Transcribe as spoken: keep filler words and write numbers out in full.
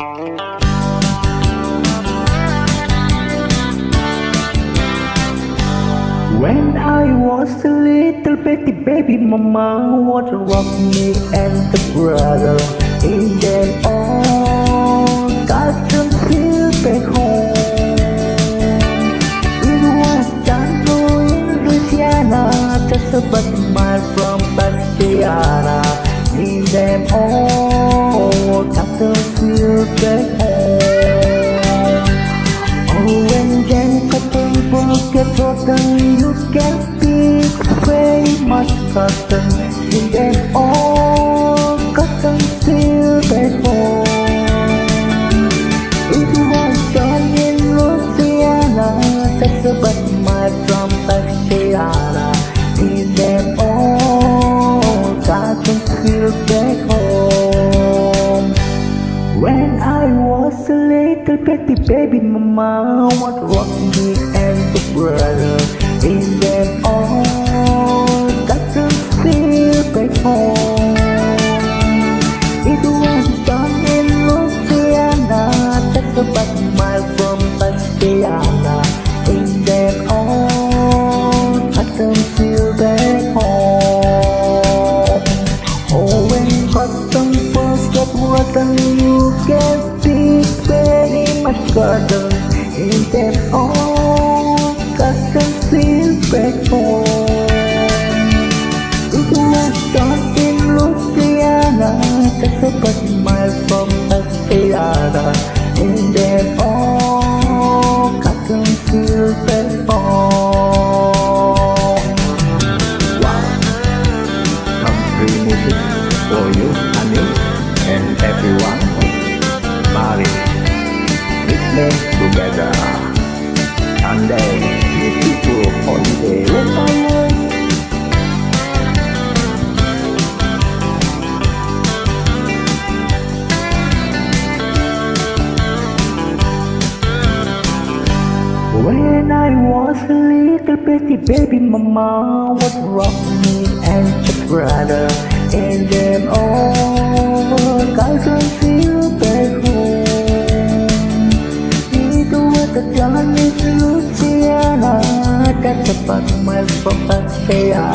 When I was a little baby, baby, mama would rock me and the brother. In them all, got to feel back home. It was Tango in Louisiana, just about a mile from Bastiana. In them all, got to feel back home. Oh, when then people get rotten, you can be very much cotton. In them all, cotton still back home. It was done in Louisiana, just about a mile from Bastiana. In them all, cotton still back home. When I was a little baby, baby, mama would rock me and the brother. In them all, got to feel back home. It was done in Louisiana, just about a mile from Bastiana. In them all, got to feel back home. Oh, when cotton first get rotten, you can be very much cotton. In them all, cotton feel back home. It was done in Louisiana, just about a mile from Bastiana. In them all, cotton feel back home. Wow, country music for you, Anil, and everyone. Mari, listening together. Sunday, beautiful holiday. Let my voice. When I was a little baby, baby, mama would rock me and the brother. In them all, got to feel back home. It was the John in Louisiana, that's about a mile from Bastiana.